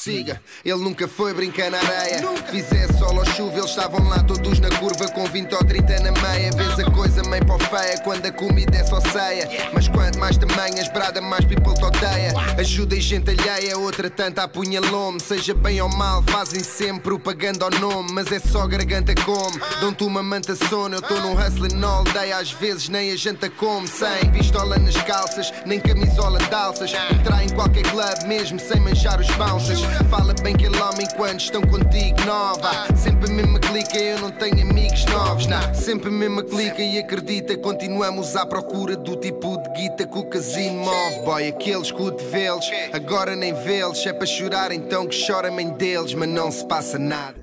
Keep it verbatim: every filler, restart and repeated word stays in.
siga. Ele nunca foi brincar na areia. Fizesse sol ou chuva, eles estavam lá todos na curva com vinte ou trinta na meia. Vês a coisa meio pó feia quando a comida é só ceia. Mas quanto mais tamanhas, brada, mais people te odeia. Ajuda e gente alheia, outra tanta apunhalou-me. Seja bem ou mal, fazem sempre propaganda ao nome. Mas é só garganta come. Dão-te uma manta sono, eu tô num hustling na aldeia. Às vezes nem a janta come. Sem pistola nas calças, nem camisola de alças. Entrar em qualquer club mesmo sem manjar os bouncers. Fala bem aquele homem quando estão contigo nova. Sempre a mesma clica, eu não tenho amigos novos, nah. Sempre a mesma clica e acredita, continuamos à procura do tipo de guita que o casino move. Boy, aqueles cotovelos, agora nem vê-los. É para chorar então que chora a mãe deles, mas não se passa nada.